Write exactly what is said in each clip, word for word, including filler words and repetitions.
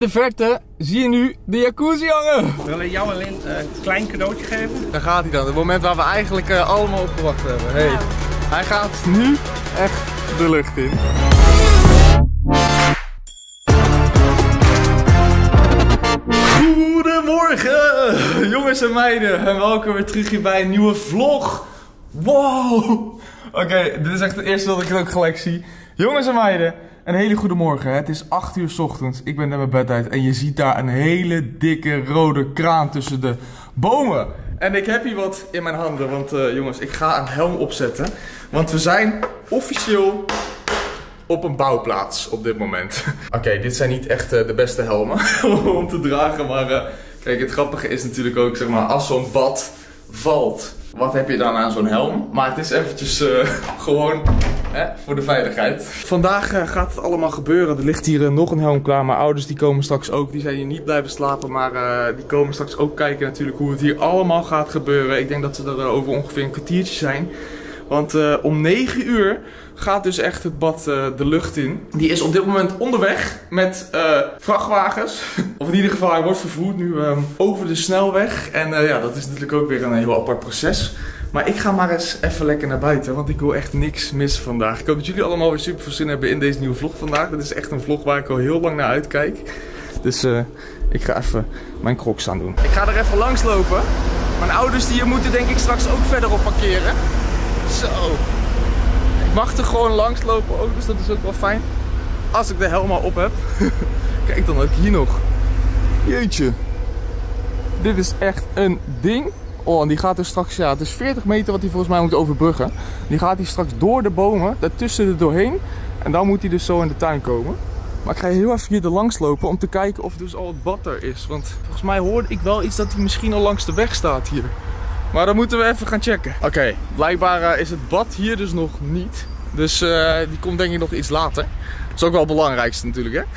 de verte zie je nu de jacuzzi hangen. We willen jou alleen uh, een klein cadeautje geven. Daar gaat hij dan, het moment waar we eigenlijk uh, allemaal op gewacht hebben. Hey, ja. Hij gaat nu echt de lucht in. Goedemorgen jongens en meiden en welkom weer terug hier bij een nieuwe vlog. Wow! Oké, okay, dit is echt het eerste dat ik het ook gelijk zie. Jongens en meiden, een hele goede morgen. Het is acht uur 's ochtends, ik ben net mijn bed uit en je ziet daar een hele dikke rode kraan tussen de bomen. En ik heb hier wat in mijn handen, want uh, jongens, ik ga een helm opzetten. Want we zijn officieel op een bouwplaats op dit moment. Oké, okay, dit zijn niet echt uh, de beste helmen om te dragen, maar uh, kijk, het grappige is natuurlijk ook, zeg maar, als zo'n bad valt, wat heb je dan aan zo'n helm? Maar het is eventjes uh, gewoon hè, voor de veiligheid. Vandaag uh, gaat het allemaal gebeuren. Er ligt hier uh, nog een helm klaar. Mijn ouders die komen straks ook. Die zijn hier niet blijven slapen, maar uh, die komen straks ook kijken natuurlijk hoe het hier allemaal gaat gebeuren. Ik denk dat ze er uh, over ongeveer een kwartiertje zijn. Want uh, om negen uur gaat dus echt het bad uh, de lucht in. Die is op dit moment onderweg met uh, vrachtwagens. Of in ieder geval, hij wordt vervoerd nu uh, over de snelweg. En uh, ja, dat is natuurlijk ook weer een heel apart proces. Maar ik ga maar eens even lekker naar buiten, want ik wil echt niks missen vandaag. Ik hoop dat jullie allemaal weer super veel zin hebben in deze nieuwe vlog vandaag. Dit is echt een vlog waar ik al heel lang naar uitkijk. Dus uh, ik ga even mijn crocs aan doen. Ik ga er even langs lopen. Mijn ouders die moeten denk ik straks ook verderop parkeren. Zo. Ik mag er gewoon langs lopen ook, dus dat is ook wel fijn. Als ik de helm al op heb. Kijk dan ook hier nog. Jeetje. Dit is echt een ding. Oh, en die gaat dus straks, ja, het is veertig meter wat hij volgens mij moet overbruggen. Die gaat hij straks door de bomen, daartussen er doorheen. En dan moet hij dus zo in de tuin komen. Maar ik ga heel even hier er langs lopen om te kijken of dus al het bad er is. Want volgens mij hoorde ik wel iets dat hij misschien al langs de weg staat hier. Maar dan moeten we even gaan checken. Oké, okay, blijkbaar uh, is het bad hier dus nog niet. Dus uh, die komt denk ik nog iets later. Dat is ook wel het belangrijkste natuurlijk, hè?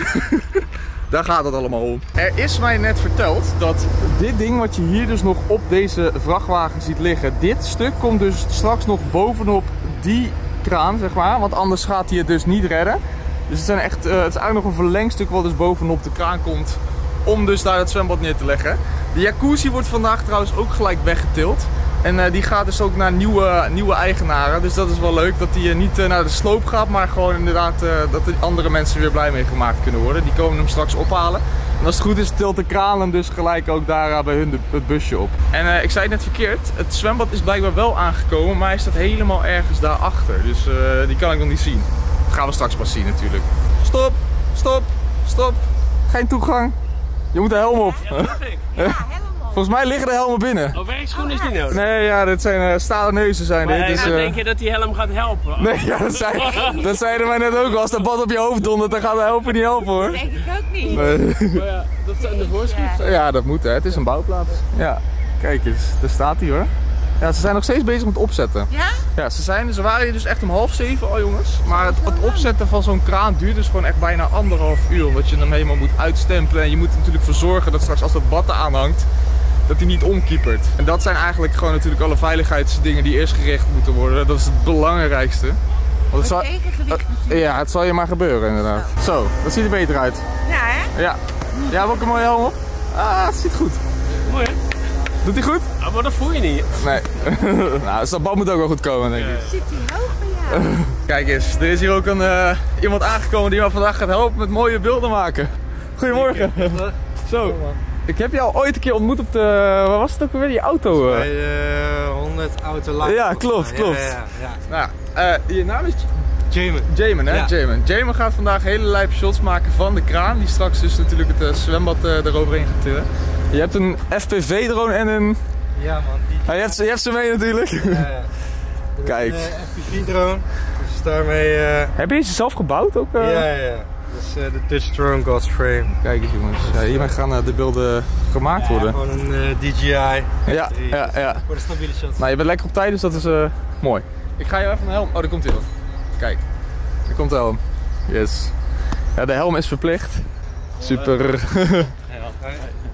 Daar gaat het allemaal om. Er is mij net verteld dat dit ding wat je hier dus nog op deze vrachtwagen ziet liggen, dit stuk komt dus straks nog bovenop die kraan, zeg maar. Want anders gaat hij het dus niet redden. Dus het, zijn echt, uh, het is eigenlijk nog een verlengstuk wat dus bovenop de kraan komt om dus daar het zwembad neer te leggen. De jacuzzi wordt vandaag trouwens ook gelijk weggetild. En uh, die gaat dus ook naar nieuwe, nieuwe eigenaren. Dus dat is wel leuk dat die uh, niet uh, naar de sloop gaat, maar gewoon inderdaad uh, dat de andere mensen weer blij mee gemaakt kunnen worden. Die komen hem straks ophalen. En als het goed is tilt de kraan hem dus gelijk ook daar uh, bij hun de, het busje op. En uh, ik zei het net verkeerd, het zwembad is blijkbaar wel aangekomen, maar hij staat helemaal ergens daarachter. Dus uh, die kan ik nog niet zien. Dat gaan we straks pas zien natuurlijk. Stop, stop, stop. Geen toegang. Je moet de helm op. Ja, dat mag ik. Ja, helm op. Volgens mij liggen de helmen binnen. Oh, werkschoen is niet nodig. Nee, ja, dit zijn uh, stalen neuzen zijn dit. Maar Dus, uh, uh... denk je dat die helm gaat helpen? Nee, ja, dat, zei, dat zeiden wij net ook al. Als de bad op je hoofd dondert, dan gaat de helpen niet helpen hoor. Dat denk ik ook niet. Nee. Maar ja, dat zijn de voorschriften. Ja, dat moet hè. Het is een bouwplaats. Ja, kijk eens. Daar staat hij hoor. Ja, ze zijn nog steeds bezig met opzetten. Ja? Ja, ze, zijn, ze waren hier dus echt om half zeven al jongens. Maar het, het opzetten van zo'n kraan duurt dus gewoon echt bijna anderhalf uur. Omdat je hem helemaal moet uitstempelen. En je moet er natuurlijk voor zorgen dat straks als dat bad eraan hangt, dat hij niet omkiepert. En dat zijn eigenlijk gewoon natuurlijk alle veiligheidsdingen die eerst gericht moeten worden. Dat is het belangrijkste. Want het zal, uh, ja, het zal je maar gebeuren inderdaad. Zo, Zo dat ziet er beter uit. Ja, hè? Ja. Ja, heb ook een mooie helm op? Ah, het ziet goed. Mooi hè? Doet hij goed? Ah, maar dat voel je niet. Nee. Nou, dus dat bad moet ook wel goed komen denk ik. Ja. Zit hij hoog bij jou? Kijk eens, er is hier ook een, uh, iemand aangekomen die me vandaag gaat helpen met mooie beelden maken. Goedemorgen. Zo. Ik heb jou ooit een keer ontmoet op de, waar was het ook alweer, die auto? Bij de honderd auto live. Ja, klopt, klopt. Ja, ja, ja. Nou, uh, je naam is Jamin. Jamin, hè? Ja. Jamin. Jamin gaat vandaag hele lijpe shots maken van de kraan, die straks dus natuurlijk het uh, zwembad uh, eroverheen gaat tillen. Je hebt een F P V-drone en een... Ja man. Die... Ah, je, hebt, je hebt ze mee natuurlijk. Ja, ja. Kijk. Een uh, F P V-drone. Dus daarmee... Uh... Heb je ze zelf gebouwd ook? Uh... Ja, ja. Dat is uh, de Dutch Drone God's Frame. Kijk eens jongens, ja, hiermee gaan uh, de beelden gemaakt ja, worden. Gewoon een uh, D J I. Ja, ja, ja. Voor de stabiele shots. Nou, je bent lekker op tijd, dus dat is uh, mooi. Ik ga jou even een helm... Oh, daar komt hij al. Kijk, daar komt de helm. Yes. Ja, de helm is verplicht. Super.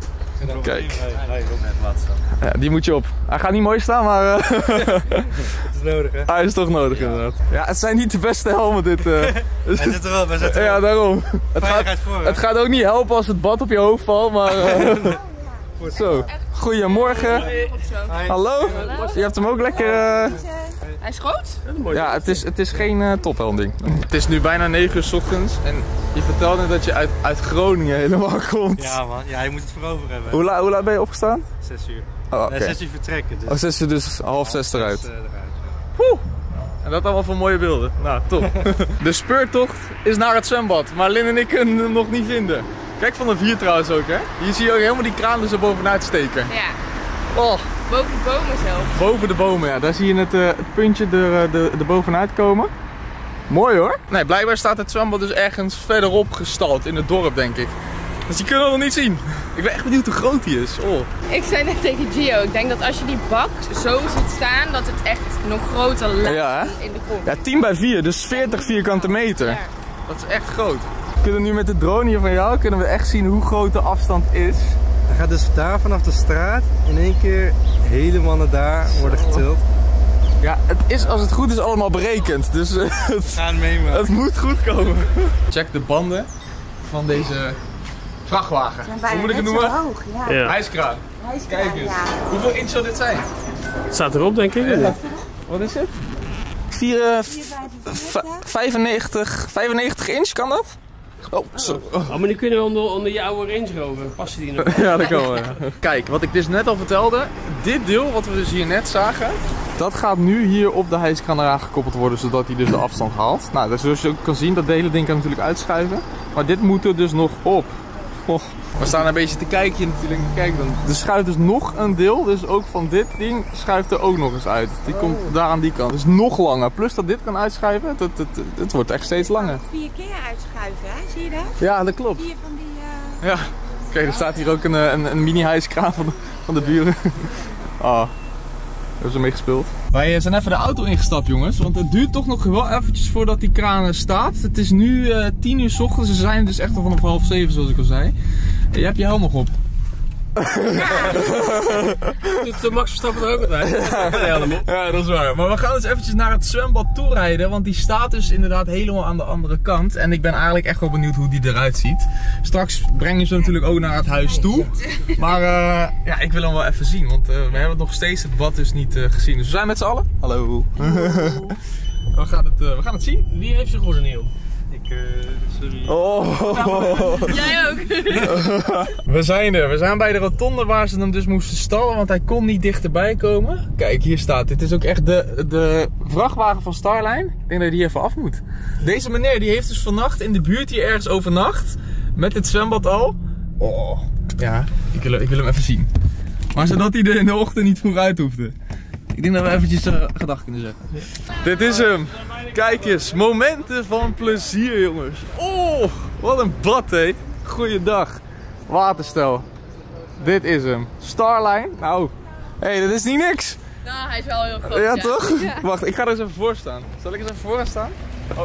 Kijk. Hij is ook net laatste. Ja, die moet je op. Hij gaat niet mooi staan, maar uh, Het is nodig, hè? hij is toch nodig inderdaad. Ja, het zijn niet de beste helmen dit. Uh, Hij zit er wel, wij zitten er ja, wel. daarom. Het gaat, Veiligheid voor, hè? het gaat ook niet helpen als het bad op je hoofd valt, maar... Uh, zo. Goedemorgen. Hallo. Je hebt hem ook lekker... Uh, Hij is groot? Ja, het is, het is geen uh, tophelmding. Het is nu bijna negen uur 's ochtends en je vertelde dat je uit, uit Groningen helemaal komt. Ja man, ja, je moet het voor over hebben. Hoe, la, hoe laat ben je opgestaan? Zes uur. Oh, oké. Nee, zes uur vertrekken. Dus Oh, zes uur dus half zes eruit. zes, uh, eruit ja. Poeh. En dat allemaal voor mooie beelden. Nou, top. De speurtocht is naar het zwembad, maar Lin en ik kunnen hem nog niet vinden. Kijk van de vier trouwens ook, hè. Hier zie je ook helemaal die kraan dus er bovenuit steken. Ja. Oh, Boven de bomen zelf. boven de bomen, ja. Daar zie je het, uh, het puntje er, uh, de, er bovenuit komen. Mooi hoor. Nee, blijkbaar staat het zwembad dus ergens verderop gestald in het dorp, denk ik. Dus die kunnen we nog niet zien. Ik ben echt benieuwd hoe groot die is. Oh. Ik zei net tegen Gio, ik denk dat als je die bak zo ziet staan, dat het echt nog groter lijkt Ja, hè? in de kom. Ja, tien bij vier, dus veertig vierkante meter. Ja. Dat is echt groot. We kunnen nu met de drone hier van jou kunnen we echt zien hoe groot de afstand is. Hij gaat dus daar vanaf de straat in één keer helemaal naar daar worden getild. Ja, het is als het goed is allemaal berekend, dus uh, het, Gaan mee man. het moet goed komen. Check de banden van deze vrachtwagen. Hoe moet ik het noemen? Hoog, ja. Ja. Hijskraan. Kijk eens. Hoeveel inch zal dit zijn? Het staat erop, denk ik. Ja. Wat is het? vier, uh, vijfennegentig, vijfennegentig inch, kan dat? Oh, zo. Oh. Oh, maar die kunnen we onder, onder jouw Range Rover. Passen die nog? Ja, dat kan wel. Ja. Kijk, wat ik dus net al vertelde. Dit deel, wat we dus hier net zagen. Dat gaat nu hier op de hijskraan eraan gekoppeld worden, zodat hij dus de afstand haalt. Nou, dus zoals je ook kan zien, dat hele ding kan natuurlijk uitschuiven. Maar dit moet er dus nog op. Oh. We staan een beetje te kijken hier natuurlijk. Kijk dan. Er schuift dus nog een deel. Dus ook van dit ding schuift er ook nog eens uit. Die komt daar aan die kant. Dus nog langer. Plus dat dit kan uitschuiven. Het, het, het, het wordt echt steeds langer. Vier keer uitschuiven, hè? Zie je dat? Ja, dat klopt. Vier van die... Ja. Kijk, er staat hier ook een, een, een mini-hijskraan van de, van de buren. Ah. Hebben ze mee gespeeld. Wij zijn even de auto ingestapt, jongens. Want het duurt toch nog wel eventjes voordat die kraan staat. Het is nu uh, tien uur 's ochtends. Ze zijn dus echt al vanaf half zeven, zoals ik al zei. En je hebt je helm nog op. Doet de Max Verstappen er ook altijd? Ja. Ja, dat is waar. Maar we gaan dus eventjes naar het zwembad toe rijden. Want die staat dus inderdaad helemaal aan de andere kant. En ik ben eigenlijk echt wel benieuwd hoe die eruit ziet. Straks breng je ze natuurlijk ook naar het huis toe. Maar uh, ja, ik wil hem wel even zien. Want uh, we hebben nog steeds het bad dus niet uh, gezien. Dus we zijn met z'n allen. Hallo. we, gaan het, uh, we gaan het zien. Wie heeft zijn gordel niet op? Ik, uh, sorry. Oh. Jij ook. We zijn er. We zijn bij de rotonde waar ze hem dus moesten stallen, want hij kon niet dichterbij komen. Kijk, hier staat. Dit is ook echt de, de vrachtwagen van Starline. Ik denk dat je die even af moet. Deze meneer die heeft dus vannacht in de buurt hier ergens overnacht. Met het zwembad al. Oh. Ja, ik wil, ik wil hem even zien. Maar zodat hij er in de ochtend niet vroeg uit hoefde. Ik denk dat we eventjes uh, gedag kunnen zeggen. Dit is hem. Kijk eens, momenten van plezier, jongens. Oh, wat een bad, hé. Goeiedag. Waterstel. Dit is hem. Starline. Nou, hé, hey, dat is niet niks. Nou, hij is wel heel groot. Ja, toch? Ja. Wacht, ik ga er eens even voor staan. Zal ik eens even voor gaan staan? Oh.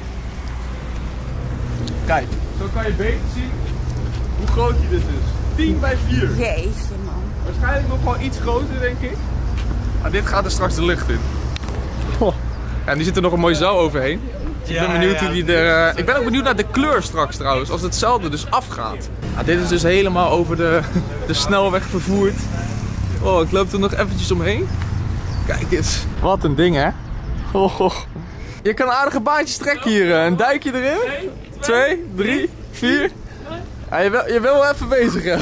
Kijk, zo kan je beter zien hoe groot hij dit is. tien bij vier. Jezus, man. Waarschijnlijk nog wel iets groter, denk ik. Maar dit gaat er straks de lucht in. Oh. Ja, en die zit er nog een mooi zeil overheen. Dus ik ben benieuwd ja, hoe die er... Uh, ik ben ook benieuwd naar de kleur straks trouwens, als hetzelfde dus afgaat. Nou, dit is dus helemaal over de, de snelweg vervoerd. Oh, ik loop er nog eventjes omheen. Kijk eens. Wat een ding, hè? Oh, oh. Je kan aardige baantjes trekken hier. Een duikje erin. Twee, drie, vier. Ja, je, wil, je wil wel even bezig, ja.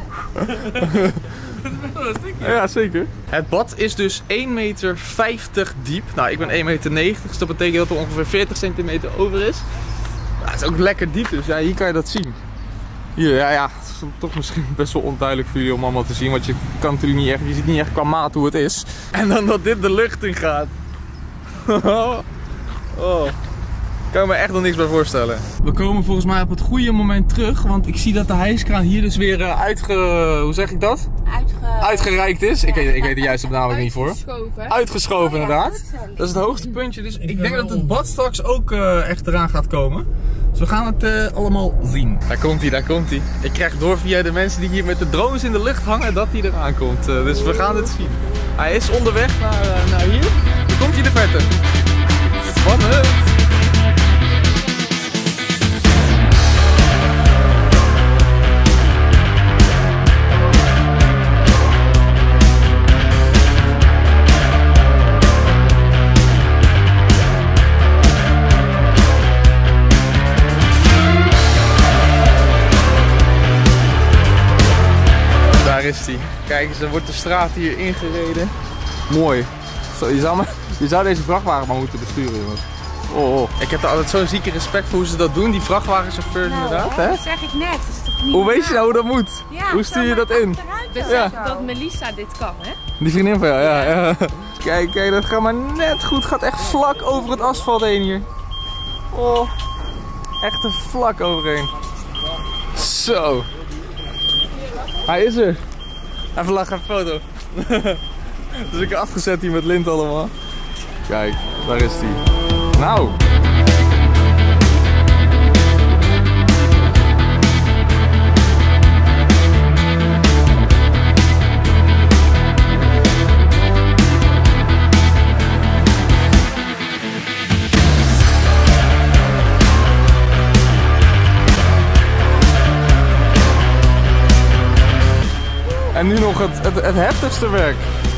Ja, zeker. Het bad is dus één meter vijftig diep. Nou, ik ben één meter negentig, dus dat betekent dat er ongeveer veertig centimeter over is. Ja, het is ook lekker diep, dus ja, hier kan je dat zien. Hier, ja, ja, het is toch misschien best wel onduidelijk voor jullie om allemaal te zien, want je kan natuurlijk niet echt, je ziet niet echt qua maat hoe het is. En dan dat dit de lucht in gaat. Oh. Ik kan me echt nog niks bij voorstellen. We komen volgens mij op het goede moment terug, want ik zie dat de hijskraan hier dus weer uh, uitge... hoe zeg ik dat? Uitge... Uitgereikt is. Ik weet, ik weet de juiste benaming niet voor. Uitgeschoven. Uitgeschoven Oh, ja, inderdaad. dat, Dat is het hoogste puntje, dus ik denk dat het bad straks ook uh, echt eraan gaat komen. Dus we gaan het uh, allemaal zien. Daar komt hij, daar komt hij. Ik krijg door via de mensen die hier met de drones in de lucht hangen dat hij eraan komt. Uh, dus we gaan het zien. Hij is onderweg naar, uh, naar hier. Dan komt hij in de verte. Spannend. Daar is hij. Kijk eens, er wordt de straat hier ingereden. Mooi. Zo, je, zou maar, je zou deze vrachtwagen maar moeten besturen, jongens. Oh, oh. Ik heb er altijd zo'n zieke respect voor hoe ze dat doen, die vrachtwagenchauffeurs nou, inderdaad. Hè? Hè? Dat zeg ik net. Dat is toch niet hoe weet je normaal? nou hoe dat moet? Ja, hoe stuur je dat in? Besef Ja. dat Melissa dit kan, hè? Die vriendin van jou, ja. ja. Kijk, kijk, dat gaat maar net goed. Gaat echt vlak over het asfalt heen hier. Oh, echt er vlak overheen. Zo. Hij is er. Even lachen, een foto. Dus ik heb afgezet hier met lint allemaal. Kijk, daar is hij. Nou. En nu nog het, het, het heftigste werk.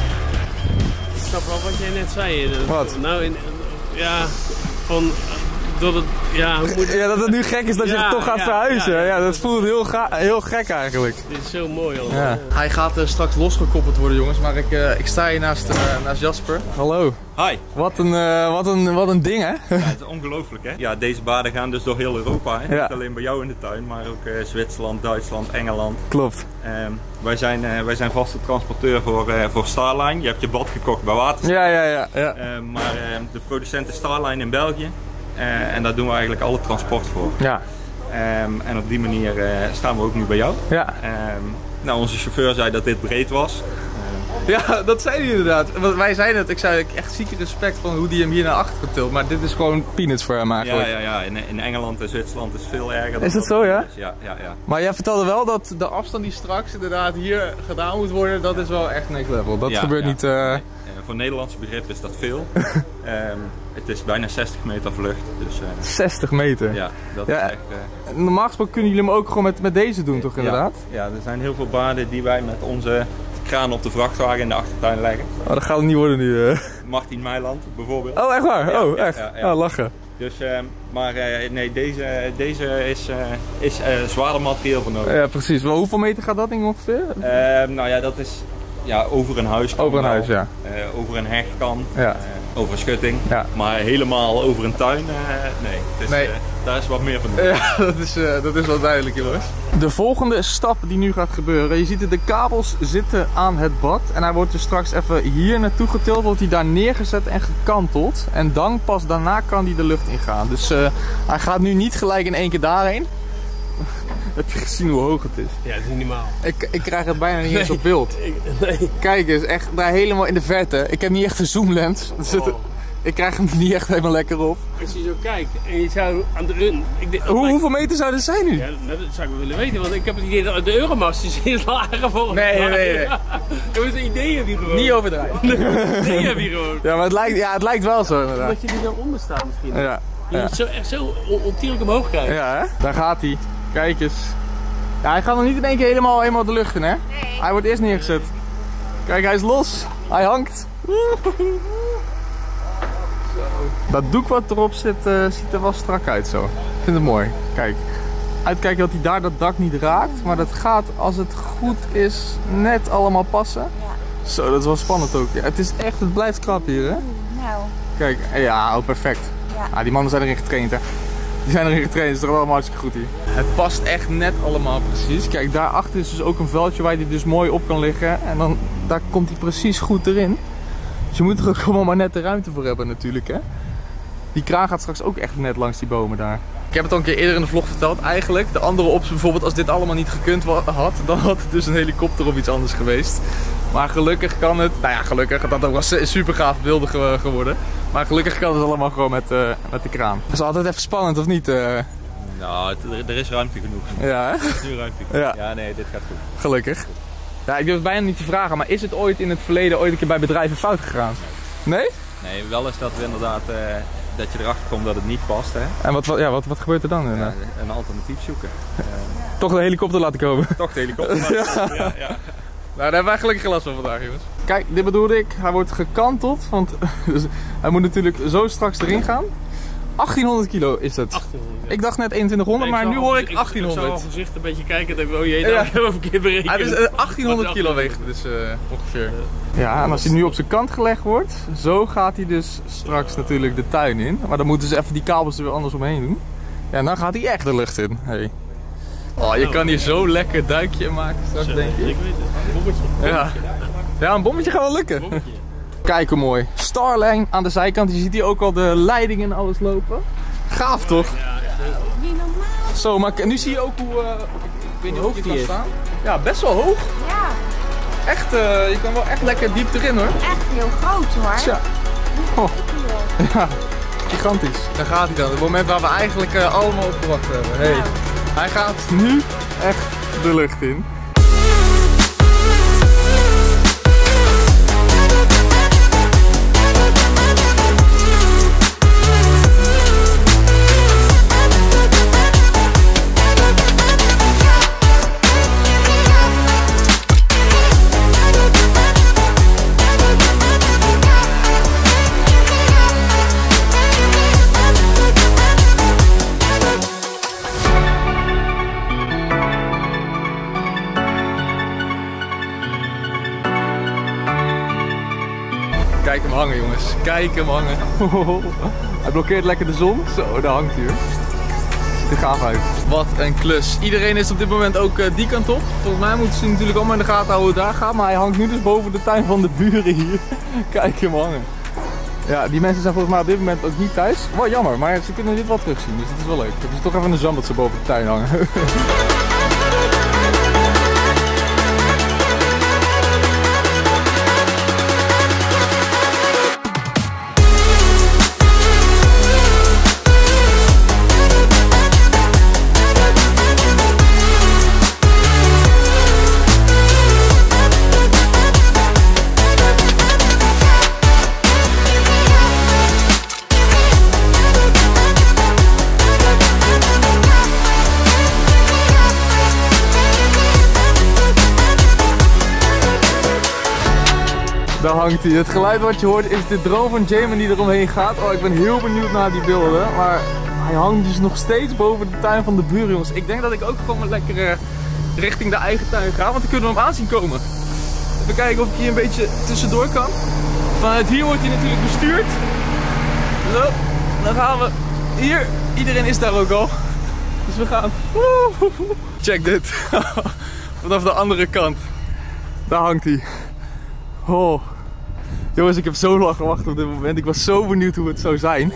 Ik snap wel wat jij net zei. Dat, Wat? Nou, in, ja, van... Dat het, ja, hoe moet Ja, dat het nu gek is dat je Ja, toch gaat ja, verhuizen. ja, Ja, ja. dat voelt heel, ga, heel gek eigenlijk. Dit is zo mooi al. Ja. Hij gaat uh, straks losgekoppeld worden, jongens. Maar ik, uh, ik sta hier naast, uh, naast Jasper. Hallo. Hi. Wat een, uh, wat een, wat een ding, hè? Ja, het is ongelooflijk, hè? Ja, deze baden gaan dus door heel Europa. Hè? Ja. Niet alleen bij jou in de tuin, maar ook uh, Zwitserland, Duitsland, Engeland. Klopt. Um, wij, zijn, uh, wij zijn vaste transporteur voor, uh, voor Starline. Je hebt je bad gekocht bij Waterstad. Ja, ja, ja. ja. Uh, maar uh, de producent is Starline in België. Uh, en daar doen we eigenlijk alle transport voor. Ja. Um, en op die manier uh, staan we ook nu bij jou. Ja. Um, nou, onze chauffeur zei dat dit breed was. Ja, dat zei hij inderdaad. Want wij zeiden het, ik zei echt zieke respect van hoe die hem hier naar achter getild. Maar dit is gewoon peanuts voor hem Ja, eigenlijk. ja, ja. In, in Engeland en Zwitserland is het veel erger. Dan Is het dat zo, ja? is. Ja, ja, ja. Maar jij vertelde wel dat de afstand die straks inderdaad hier gedaan moet worden, dat is wel echt next level. Dat Ja, gebeurt ja. niet... Uh... Nee. Uh, voor Nederlandse begrip is dat veel. um, het is bijna zestig meter vlucht. Dus, uh, zestig meter. ja, dat Ja. is echt... Uh, Normaal gesproken kunnen jullie hem ook gewoon met, met deze doen, toch inderdaad? Ja, ja, er zijn heel veel baden die wij met onze kraan op de vrachtwagen in de achtertuin leggen. Oh, dat gaat het niet worden nu. Uh... Martin Meiland bijvoorbeeld. Oh, echt waar? Ja, oh, ja, echt? ja, ja. Ah, lachen. Dus, uh, maar uh, nee, deze, deze is, uh, is uh, zwaarder materieel voor nodig. Ja, precies. Wel, hoeveel meter gaat dat ding ongeveer? Uh, nou ja, dat is ja, over een huis kan Over een wel. huis, ja. Uh, over een heg kan. Ja. Uh, over een schutting. Ja. Maar helemaal over een tuin, uh, nee. Het is, Nee. Uh, daar is wat meer van nodig. Ja, dat is, uh, dat is wel duidelijk, jongens. De volgende stap die nu gaat gebeuren. Je ziet het, de kabels zitten aan het bad. En hij wordt dus straks even hier naartoe getild. Wordt hij daar neergezet en gekanteld. En dan pas daarna kan hij de lucht ingaan. Dus uh, hij gaat nu niet gelijk in één keer daarheen. Heb je gezien hoe hoog het is? Ja, dat is niet normaal. Ik, ik krijg het bijna niet eens op beeld. Ik, nee. Kijk eens, echt daar helemaal in de verte. Ik heb niet echt een zoomlens. Dus het- Oh. ik krijg hem niet echt helemaal lekker op. Als je zo kijkt en je zou aan de... un- Ik, denk- Hoe, hoeveel meter zou dit zijn nu? Ja, dat zou ik wel willen weten, want ik heb het idee dat de Euromast is hier lager volgens Nee, mij. nee, nee. Je moet een idee hebben hier gewoon. Niet overdrijven. Een idee hebben hier gewoon. Ja, maar het lijkt, ja, het lijkt wel zo inderdaad. Dat je er zo onder staat misschien. Ja, Je ja. moet zo, echt zo on- ontiegelijk omhoog krijgen. Ja, hè? Daar gaat hij. Kijk eens. Ja, hij gaat nog niet in één keer helemaal, helemaal de lucht in, hè? Nee. Hij wordt eerst neergezet. Kijk, hij is los. Hij hangt. Dat doek wat erop zit, uh, ziet er wel strak uit zo. Ik vind het mooi. Kijk. Uitkijken dat hij daar dat dak niet raakt. Maar dat gaat, als het goed is, net allemaal passen. Zo, dat is wel spannend ook. Ja, het is echt, het blijft krap hier, hè? Nou, Kijk, ja, oh, perfect. Ja. Ah, die mannen zijn erin getraind, hè? Die zijn erin getraind, het is toch allemaal hartstikke goed hier. Het past echt net allemaal precies. Kijk, daarachter is dus ook een veldje waar hij dus mooi op kan liggen. En dan, daar komt hij precies goed erin. Dus je moet er ook gewoon maar net de ruimte voor hebben natuurlijk, hè? Die kraan gaat straks ook echt net langs die bomen daar. Ik heb het al een keer eerder in de vlog verteld eigenlijk. De andere optie bijvoorbeeld, als dit allemaal niet gekund wa- had, dan had het dus een helikopter of iets anders geweest. Maar gelukkig kan het, nou ja gelukkig, dat had ook wel super gaaf beelden ge- geworden. Maar gelukkig kan het allemaal gewoon met, uh, met de kraan. Dat is altijd even spannend of niet? Uh... Nou, het- er is ruimte genoeg. Ja, hè? Er is nu ruimte genoeg. Ja. Ja, nee, dit gaat goed. Gelukkig. Ja, ik durf het bijna niet te vragen, maar is het ooit in het verleden ooit een keer bij bedrijven fout gegaan? Nee? Nee, wel is dat we inderdaad uh, dat je erachter komt dat het niet past, hè. En wat, wat, ja, wat, wat gebeurt er dan? Ja, Ja, een alternatief zoeken. Uh, toch de helikopter laten komen. toch de helikopter. Maar... ja. Ja, ja. Nou, daar hebben wij gelukkig geen last van vandaag, jongens. Kijk, dit bedoelde ik. Hij wordt gekanteld, want dus hij moet natuurlijk zo straks erin gaan. achttienhonderd kilo is het. achttienhonderd. Ja. Ik dacht net eenentwintighonderd, Nee, maar nu zou hoor al- ik Ik zou achttienhonderd. al gezicht een beetje kijken dat ik, oh jee, Ja. dat heb ik helemaal verkeerd berekend. Hij is eh, achttienhonderd kilo weegt het dus uh, ongeveer. Ja, en als hij nu op zijn kant gelegd wordt, zo gaat hij dus straks natuurlijk de tuin in. Maar dan moeten ze even die kabels er weer anders omheen doen. Ja, en dan gaat hij echt de lucht in. Hey. Oh, je kan hier zo lekker een duikje in maken straks, Zo, denk je. Ik weet het, een bommetje. Ja. Ja, een bommetje gaat wel lukken. Bommetje. Kijk hoe mooi. Starline aan de zijkant. Je ziet hier ook al de leidingen en alles lopen. Gaaf toch? Ja, echt heel- Niet normaal. Zo, maar k- nu zie je ook hoe... Uh, ik weet niet Hoe of je hoog kan die is. staan. Ja, best wel hoog. Ja, Echt, uh, je kan wel echt lekker diep erin hoor. echt heel groot hoor. Tja. Oh. Ja, gigantisch. Daar gaat hij dan. Het moment waar we eigenlijk uh, allemaal op gewacht hebben. Hey. Hij gaat nu echt de lucht in. Kijk hem hangen jongens, kijk hem hangen. Hij blokkeert lekker de zon. Zo, daar hangt hij. Ziet er gaaf uit. Wat een klus. Iedereen is op dit moment ook uh, die kant op. Volgens mij moeten ze natuurlijk allemaal in de gaten houden hoe het daar gaat. Maar hij hangt nu dus boven de tuin van de buren hier. Kijk hem hangen. Ja, die mensen zijn volgens mij op dit moment ook niet thuis. Wel jammer, maar ze kunnen dit wel terugzien. Dus het is wel leuk. Het is toch even een zand dat ze boven de tuin hangen. Daar hangt hij. Het geluid wat je hoort is de drone van Jamin die eromheen gaat. Oh, ik ben heel benieuwd naar die beelden. Maar hij hangt dus nog steeds boven de tuin van de buren, jongens. Ik denk dat ik ook gewoon lekker uh, richting de eigen tuin ga, want dan kunnen we hem aanzien komen. Even kijken of ik hier een beetje tussendoor kan. Vanuit hier wordt hij natuurlijk bestuurd. Zo, dan gaan we hier. Iedereen is daar ook al. Dus we gaan. Check dit. Vanaf de andere kant. Daar hangt hij. Oh. Jongens, ik heb zo lang gewacht op dit moment. Ik was zo benieuwd hoe het zou zijn.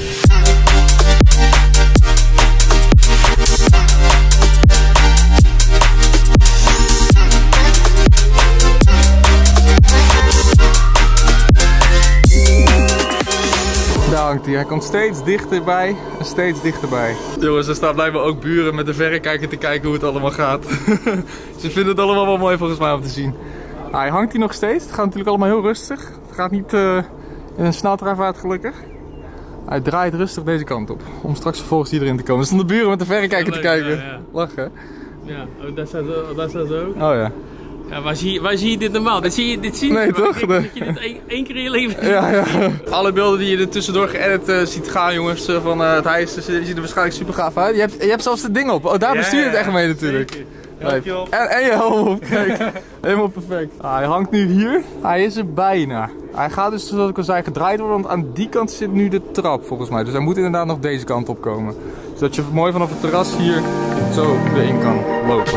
Daar hangt hij. Hij komt steeds dichterbij en steeds dichterbij. Jongens, er staan blijkbaar ook buren met de verrekijker te kijken hoe het allemaal gaat. Ze vinden het allemaal wel mooi volgens mij om te zien. Hij hangt hier nog steeds. Het gaat natuurlijk allemaal heel rustig. Het gaat niet uh, in een sneltreinvaart gelukkig. Hij draait rustig deze kant op. Om straks vervolgens hier erin te komen. Er stonden de buren met de verrekijker te kijken. Ja, ja. Lachen. Ja, oh, daar staat zo. Daar staat zo. Oh ja. Ja, waar zie, je, waar zie je dit normaal? Dit zie je, dit zie je Nee, niet, maar toch? ik denk Nee. dat je dit één, één keer in je leven Ja, ja. Alle beelden die je er tussendoor geëdit uh, ziet gaan, jongens, uh, van uh, het huis, uh, ziet er waarschijnlijk super gaaf uit. Je hebt, je hebt zelfs het ding op. Oh, daar Ja, bestuur je het ja, echt mee natuurlijk. zeker. Nee. Helmpje op. En, en je helm op, kijk. Helemaal perfect. Ah, hij hangt nu hier. Hij is er bijna. Hij gaat dus, zoals ik al zei, gedraaid worden, want aan die kant zit nu de trap volgens mij. Dus hij moet inderdaad nog deze kant op komen. Zodat je mooi vanaf het terras hier zo erin kan lopen.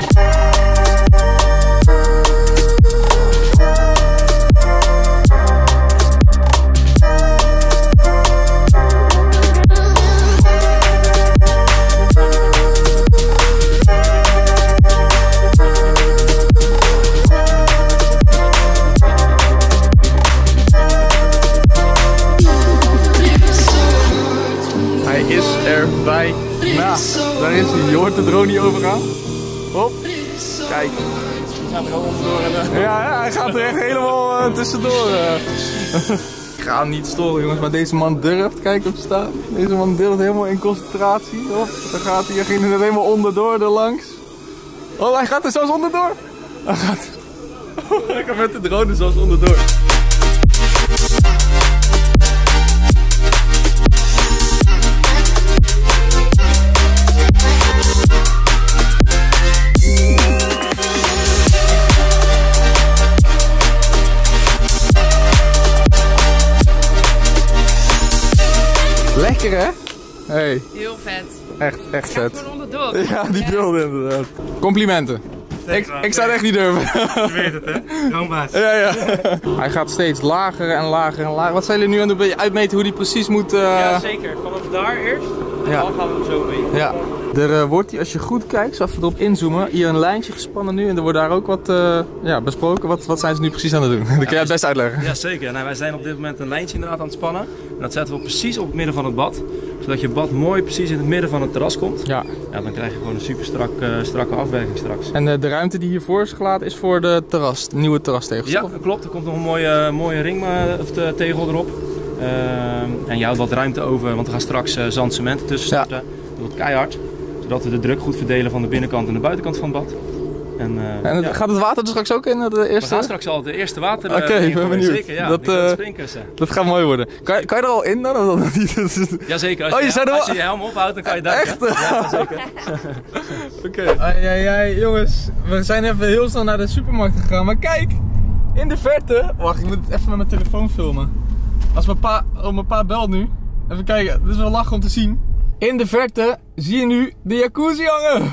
Hij is er bijna. Daar is overgaan. Hop. Kijk. Gaat er gewoon onderdoor en, uh... Ja, ja, hij gaat er echt helemaal uh, tussendoor. Uh. Ik ga hem niet storen jongens, maar deze man durft. Kijk op staan. Deze man durft helemaal in concentratie. Hop, dan gaat hij, hij ging er helemaal onderdoor er langs. Oh, hij gaat er zelfs onderdoor. Hij gaat... Oh, hij gaat met de drone zelfs onderdoor. Lekker hè? Hey. Heel vet. Echt, echt Gaat vet. gewoon onderdoor. Ja, die beelden inderdaad. Complimenten. Ik, ik zou het echt niet durven. Je weet het hè? Droombaas. Ja, ja. Hij gaat steeds lager en lager en lager. Wat zijn jullie nu aan het doen? Beetje uitmeten hoe die precies moet... Uh... Ja, zeker. Vanaf daar eerst. En Ja. dan gaan we hem zo mee. Ja. Er uh, wordt hier, als je goed kijkt, zo even erop inzoomen, hier een lijntje gespannen nu en er wordt daar ook wat uh, ja, besproken. Wat, wat zijn ze nu precies aan het doen? Dat kun jij het best uitleggen. Ja, zeker. Nou, wij zijn op dit moment een lijntje inderdaad aan het spannen. En dat zetten we precies op het midden van het bad. Zodat je bad mooi precies in het midden van het terras komt. Ja. Ja, dan krijg je gewoon een super strak, uh, strakke afwerking straks. En uh, de ruimte die hiervoor is gelaten is voor de terras, de nieuwe terrastegels. Ja, dat klopt. Er komt nog een mooie, mooie ring uh, of de tegel erop. Uh, en je houdt wat ruimte over, want er gaan straks uh, zand cement tussen starten. Ja. Dat wordt keihard. Zodat we de druk goed verdelen van de binnenkant en de buitenkant van het bad. En, uh, en het, ja. gaat het water er straks ook in? De eerste... We gaan straks al de eerste water uh, Oké, okay, ik ben benieuwd. Zeker, ja. Dat, uh, dat gaat mooi worden. Kan je, kan je er al in dan? Of dat niet? Jazeker, als, oh, je, je, al... als je je helm ophoudt dan kan je daar. Echt? Ja, ja zeker. Oké. Okay. Ai, ai, ai, jongens, we zijn even heel snel naar de supermarkt gegaan. Maar kijk, in de verte... Wacht, ik moet het even met mijn telefoon filmen. Als mijn pa, oh, mijn pa belt nu. Even kijken, dit is wel lachen om te zien. In de verte zie je nu de jacuzzi hangen.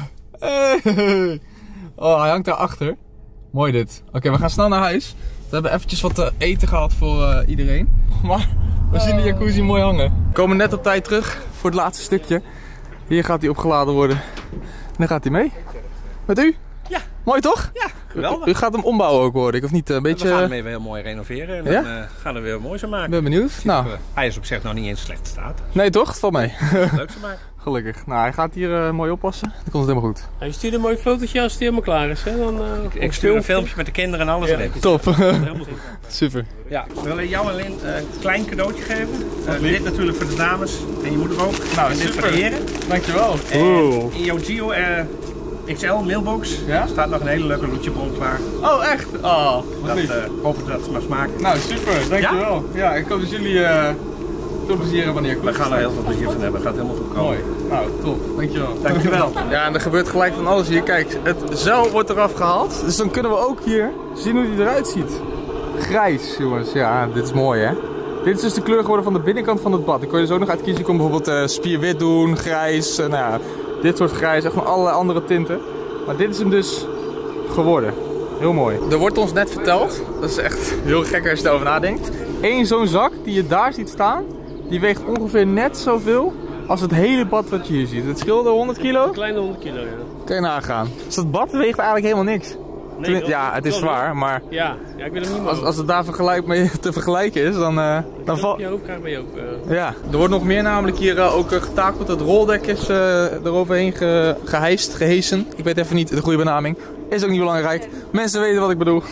Hey. Oh, hij hangt daarachter. Mooi dit. Oké, okay, we gaan snel naar huis. We hebben eventjes wat te eten gehad voor uh, iedereen. Maar we zien de jacuzzi mooi hangen. We komen net op tijd terug voor het laatste stukje. Hier gaat hij opgeladen worden. En dan gaat hij mee. Met u? Ja. Mooi toch? Ja, geweldig. U, u gaat hem ombouwen ook hoor ik, of niet? Een beetje... We gaan hem even heel mooi renoveren en ja? dan uh, gaan we er weer mooi zo maken. Ik ben benieuwd. Nou. Uh, hij is op zich nog niet in slechte staat. Nee toch? Het valt mee. Leuk zo maken. Gelukkig. Nou, hij gaat hier uh, mooi oppassen. Dan komt het helemaal goed. Hij stuurt een mooi fotootje als het helemaal klaar is. Hè? Dan, uh, ik ik stuur een filmpje met de kinderen en alles ja. erin. Top. Super. Ja, we willen jou alleen uh, een klein cadeautje geven. Uh, dit natuurlijk voor de dames en je moeder ook. Nou, en dit super. voor de heren. Dankjewel. En in jouw Gio uh, X L mailbox ja? staat nog een hele leuke loetjebron klaar. Oh echt? Oh, dat uh, hoop ik dat het mag smaken. Nou super, dankjewel. Ja, ja ik hoop dat jullie uh, veel plezier hebben wanneer ik We gaan er heel veel plezier van hebben, het gaat helemaal goed komen. Mooi, nou top, dankjewel. Dankjewel. Ja, en er gebeurt gelijk van alles hier. Kijk, het zeil wordt eraf gehaald, dus dan kunnen we ook hier zien hoe die eruit ziet. Grijs jongens, ja dit is mooi hè. Dit is dus de kleur geworden van de binnenkant van het bad. Dan kun je er zo nog uit kiezen. Je kon bijvoorbeeld uh, spierwit doen, grijs, uh, nou ja, dit soort grijs, echt van allerlei andere tinten. Maar dit is hem dus geworden. Heel mooi. Er wordt ons net verteld, dat is echt heel gek als je erover nadenkt. Eén zo'n zak die je daar ziet staan, die weegt ongeveer net zoveel als het hele bad wat je hier ziet. Het scheelde honderd kilo? Een kleine honderd kilo, ja. Kan je nagaan. Dus dat bad weegt eigenlijk helemaal niks. Nee, dat, ja, het is zwaar, maar ja, ja, ik wil hem niet als, als het daar vergelijk mee te vergelijken is, dan, uh, dan valt... je hoofd ben je ook... Uh... Ja, er wordt nog meer namelijk hier uh, ook uh, getakeld. Het roldek is uh, eroverheen ge geheist, gehesen. Ik weet even niet de goede benaming. Is ook niet belangrijk. Mensen weten wat ik bedoel.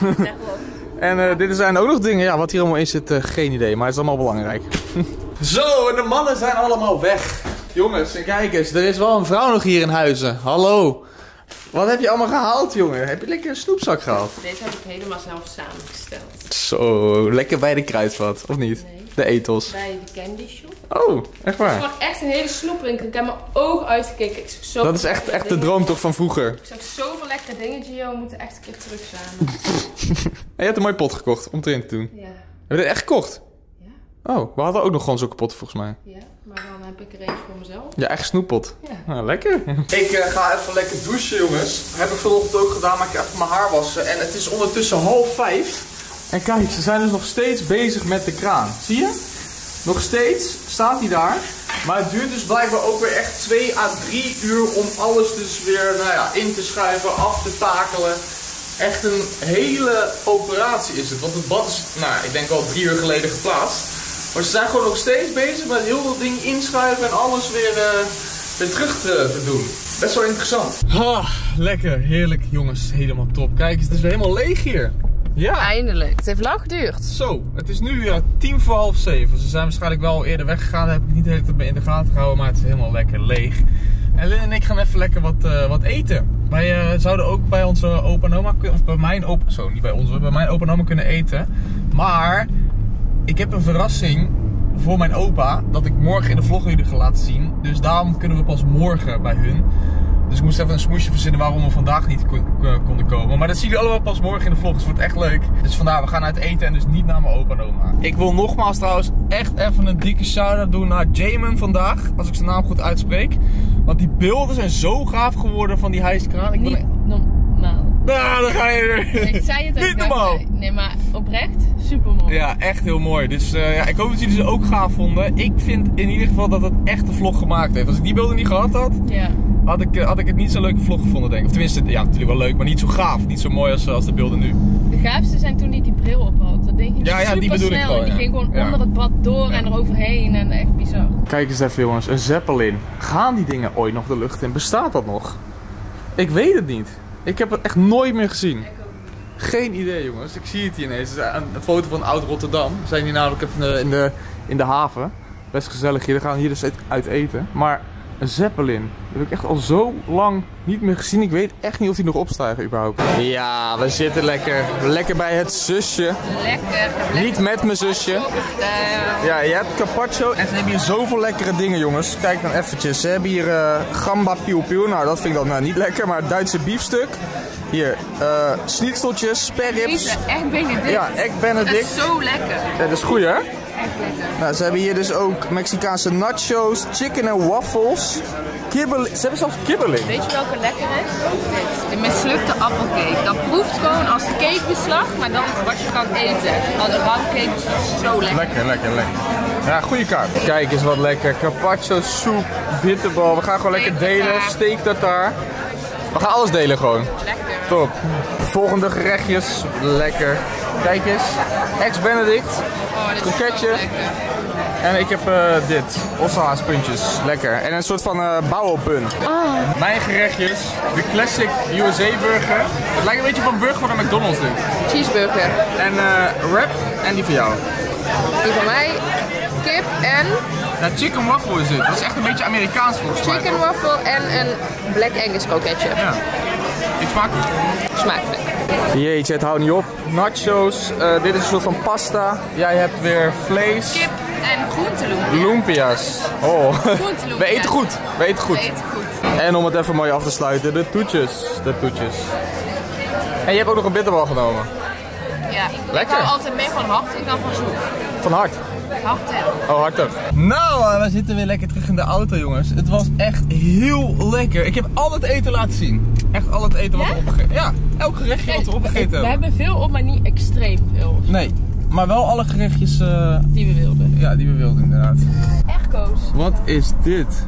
En uh, dit zijn ook nog dingen, ja, wat hier allemaal in zit, uh, geen idee. Maar het is allemaal belangrijk. Zo, en de mannen zijn allemaal weg. Jongens, en kijk eens, er is wel een vrouw nog hier in Huizen. Hallo. Wat heb je allemaal gehaald, jongen? Heb je lekker een snoepzak gehaald? Deze heb ik helemaal zelf samengesteld. Zo, lekker bij de kruidvat, of niet? Nee. De ethos. Bij de Candy Shop. Oh, echt waar? Het was echt een hele snoepwinkel. Ik heb mijn oog uitgekeken. Ik zag zo dat is echt, echt de droom toch van vroeger? Ik zag zoveel lekkere dingen, Gio. We moeten echt een keer terug samen. En je hebt een mooie pot gekocht om het erin te doen. Ja. Heb je dit echt gekocht? Ja. Oh, we hadden ook nog gewoon zulke potten volgens mij. Ja, maar dan heb ik er eentje voor mezelf. Ja, echt snoeppot. Ja. Nou, lekker. Ik uh, ga even lekker douchen, jongens. Dat heb ik vanochtend ook gedaan, maar ik ga even mijn haar wassen. En het is ondertussen half vijf. En kijk, ze zijn dus nog steeds bezig met de kraan. Zie je? Nog steeds staat hij daar. Maar het duurt dus blijkbaar ook weer echt twee à drie uur om alles dus weer nou ja, in te schuiven, af te takelen. Echt een hele operatie is het. Want het bad is, nou, ik denk wel drie uur geleden geplaatst. Maar ze zijn gewoon nog steeds bezig met heel veel dingen inschuiven en alles weer, uh, weer terug te, te doen. best wel interessant. Ah, lekker, heerlijk jongens, helemaal top. Kijk eens, het is weer helemaal leeg hier. Ja. Eindelijk. Het heeft lang geduurd. Zo, het is nu ja, tien voor half zeven. Ze zijn waarschijnlijk wel eerder weggegaan. Daar heb ik niet de hele tijd mee in de gaten gehouden. Maar het is helemaal lekker leeg. En Lynn en ik gaan even lekker wat, uh, wat eten. Wij uh, zouden ook bij onze opa en oma kunnen. Of bij mijn opa. Zo, niet bij onze. Bij mijn opa en oma kunnen eten. Maar ik heb een verrassing voor mijn opa. Dat ik morgen in de vlog jullie ga laten zien. Dus daarom kunnen we pas morgen bij hun. Dus ik moest even een smoesje verzinnen waarom we vandaag niet kon, konden komen. Maar dat zien jullie allemaal pas morgen in de vlog, dus het wordt echt leuk. Dus vandaar, we gaan uit eten en dus niet naar mijn opa en oma. Ik wil nogmaals trouwens echt even een dikke shout-out doen naar Jamin vandaag. Als ik zijn naam goed uitspreek. Want die beelden zijn zo gaaf geworden van die hijskraan. Ik niet ben... normaal. Nou, dan ga je er. Ik zei het ook. Niet normaal. Nee, maar oprecht super mooi. Ja, echt heel mooi. Dus uh, ja, ik hoop dat jullie ze ook gaaf vonden. Ik vind in ieder geval dat het echt een vlog gemaakt heeft. Als ik die beelden niet gehad had... Ja. Had ik, had ik het niet zo'n leuke vlog gevonden, denk ik. Of tenminste, ja, natuurlijk wel leuk, maar niet zo gaaf. Niet zo mooi als, als de beelden nu. De gaafste zijn toen hij die bril op had. Dat denk ik ja, ja, super die bedoel snel. ik gewoon, die ja. ging gewoon ja. onder het bad door ja. en eroverheen en echt bizar. Kijk eens even jongens, een Zeppelin. Gaan die dingen ooit nog de lucht in? Bestaat dat nog? Ik weet het niet. Ik heb het echt nooit meer gezien. Geen idee jongens, ik zie het hier ineens. Het is een, een foto van Oud-Rotterdam. We zijn hier namelijk even in de, in de haven. Best gezellig hier, we gaan hier dus uit eten. Maar... een Zeppelin. Dat heb ik echt al zo lang niet meer gezien. Ik weet echt niet of die nog opstijgen überhaupt. Ja, we zitten lekker. Lekker bij het zusje. Lekker. Niet met mijn zusje. Ja, je hebt carpaccio. En ze hebben hier zoveel lekkere dingen, jongens. Kijk dan eventjes. Ze hebben hier uh, gamba piu piu. Nou, dat vind ik dan nou niet lekker. Maar Duitse biefstuk. Hier, uh, schnitzeltjes, sperrips. Echt Benedict. Ja, echt Benedict. Dat is zo lekker. Ja, dat is goed, hè? Lekker. Nou, ze hebben hier dus ook Mexicaanse nachos, chicken en waffles. Kibbeling. Ze hebben zelfs kibbeling. Weet je welke lekker is? Dit. De mislukte appelcake. Dat proeft gewoon als cakebeslag, maar dan wat je kan eten. Al de roundcake is zo lekker. Lekker, lekker, lekker. Ja, goede kaart. Kijk eens wat lekker. Carpaccio, soep, bitterbal. We gaan gewoon lekker delen. Steak tartaar. We gaan alles delen gewoon. Lekker. Top. Volgende gerechtjes. Lekker. Kijk eens. Ex-Benedict. Oh, dit kroketje. En ik heb uh, dit. Osselhaaspuntjes. Lekker. En een soort van uh, bouwelbun. Oh. Mijn gerechtjes. De classic U S A burger. Het lijkt een beetje op een burger van de McDonald's dit. Cheeseburger. En uh, wrap. En die van jou. Die van mij. Kip en... Ja, chicken waffle is dit. Dat is echt een beetje Amerikaans volgens mij. Chicken waffle en een Black Angus kroketje. Ja. Ik smaak het. Smakelijk. Jeetje, het houdt niet op. Nachos. Uh, dit is een soort van pasta. Jij hebt weer vlees. Kip en groenteloempia. Lumpia's. Oh. Groenteloempia. We eten goed. We eten goed. We eten goed. En om het even mooi af te sluiten, de toetjes. De toetjes. En je hebt ook nog een bitterbal genomen. Ja. Lekker. Ik hou altijd mee van hart en dan van zoet. Van hart. Hartig. Oh, hartig. Nou, uh, we zitten weer lekker terug in de auto, jongens. Het was echt heel lekker. Ik heb al het eten laten zien. Echt al het eten wat ja? we opgegeten hebben. Ja, elk gerechtje wat we opgegeten hebben. We hebben veel op, maar niet extreem veel. Nee, maar wel alle gerechtjes uh... die we wilden. Ja, die we wilden inderdaad. Echo's. Wat is dit?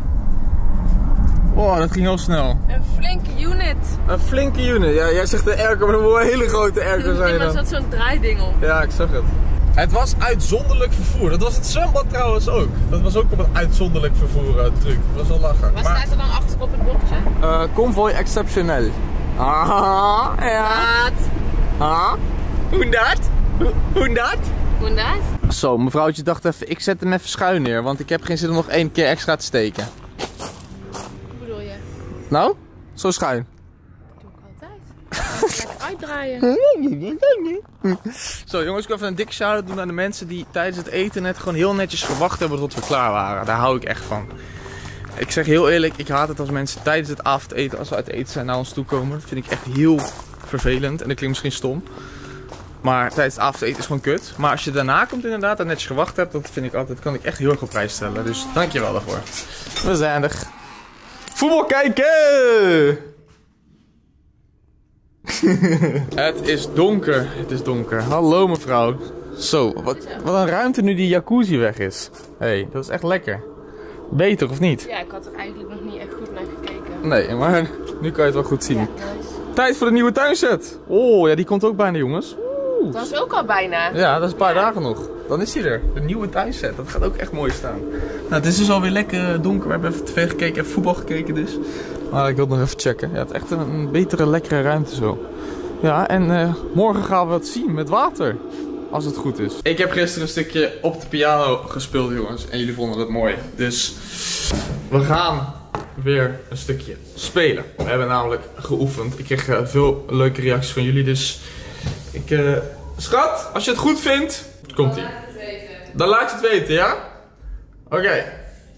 Oh, dat ging heel snel. Een flinke unit. Een flinke unit. Ja, jij zegt de airco, maar dat moet een hele grote airco zijn. Er zat zo'n draaiding op. Ja, ik zag het. Het was uitzonderlijk vervoer. Dat was het zwembad trouwens ook. Dat was ook op een uitzonderlijk vervoer uh, truc. Dat was wel lachen. Wat maar, staat er dan achter op het bordje? Uh, convoy exceptioneel. Ah, ja. Wat? Ah. Hoe dat? Hoe dat? Hoe dat? Zo, mevrouwtje dacht even, ik zet hem even schuin neer, want ik heb geen zin om nog één keer extra te steken. Hoe bedoel je? Nou, zo schuin. Dat doe ik altijd. Lekker uitdraaien. Zo jongens, ik wil even een dikke shout-out doen aan de mensen die tijdens het eten net gewoon heel netjes gewacht hebben tot we klaar waren. Daar hou ik echt van. Ik zeg heel eerlijk, ik haat het als mensen tijdens het avondeten, als we uit eten zijn, naar ons toe komen. Dat vind ik echt heel vervelend en dat klinkt misschien stom. Maar tijdens het avondeten is gewoon kut. Maar als je daarna komt inderdaad en netjes gewacht hebt, dat vind ik altijd, kan ik echt heel erg op prijs stellen. Dus dankjewel daarvoor. We zijn er. Voetbal kijken! Het is donker, het is donker. Hallo mevrouw. Zo, wat, wat een ruimte nu die jacuzzi weg is. Hé, hey, dat is echt lekker. Beter of niet? Ja, ik had er eigenlijk nog niet echt goed naar gekeken. Nee, maar nu kan je het wel goed zien. Ja, nice. Tijd voor de nieuwe tuinset. Oh, ja, die komt ook bijna jongens. Oeh. Dat is ook al bijna. Ja, dat is een paar ja. dagen nog. Dan is hij er. De nieuwe tuinset. Dat gaat ook echt mooi staan. Nou, het is dus alweer lekker donker. We hebben even tv gekeken, even voetbal gekeken dus. Maar ik wil nog even checken. Ja, het is echt een, een betere, lekkere ruimte zo. Ja, en uh, morgen gaan we het zien met water. Als het goed is. Ik heb gisteren een stukje op de piano gespeeld, jongens. En jullie vonden het mooi. Dus we gaan weer een stukje spelen. We hebben namelijk geoefend. Ik kreeg uh, veel leuke reacties van jullie. Dus ik... Uh, schat, als je het goed vindt, komt ie. Dan laat je het weten, ja? Oké. Okay.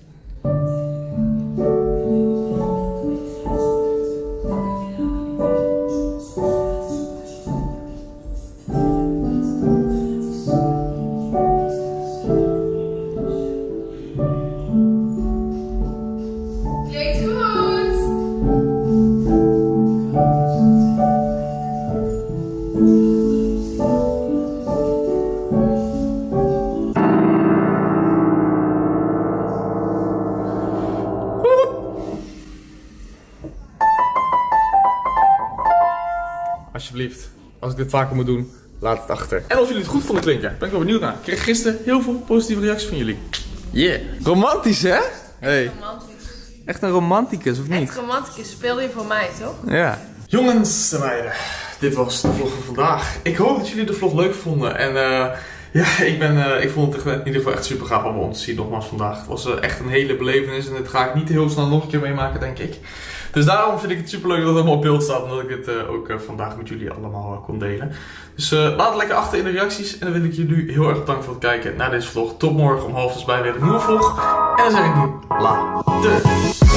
Alsjeblieft, als ik dit vaker moet doen, laat het achter. En of jullie het goed vonden klinken, ben ik wel benieuwd naar. Ik kreeg gisteren heel veel positieve reacties van jullie. Yeah. Romantisch, hè? Hey. Romantisch. Echt een romanticus, of niet? Echt romanticus, speel je voor mij, toch? Ja. Jongens en meiden, dit was de vlog van vandaag. Ik hoop dat jullie de vlog leuk vonden. En uh, ja, ik, ben, uh, ik vond het in ieder geval echt super gaaf om ons te zien nogmaals vandaag. Het was uh, echt een hele belevenis en dit ga ik niet heel snel nog een keer meemaken, denk ik. Dus daarom vind ik het super leuk dat het allemaal op beeld staat. En dat ik het uh, ook uh, vandaag met jullie allemaal uh, kon delen. Dus uh, laat het lekker achter in de reacties. En dan wil ik jullie heel erg bedanken voor het kijken naar deze vlog. Tot morgen om half zes bij weer een nieuwe vlog. En dan zeg ik nu later.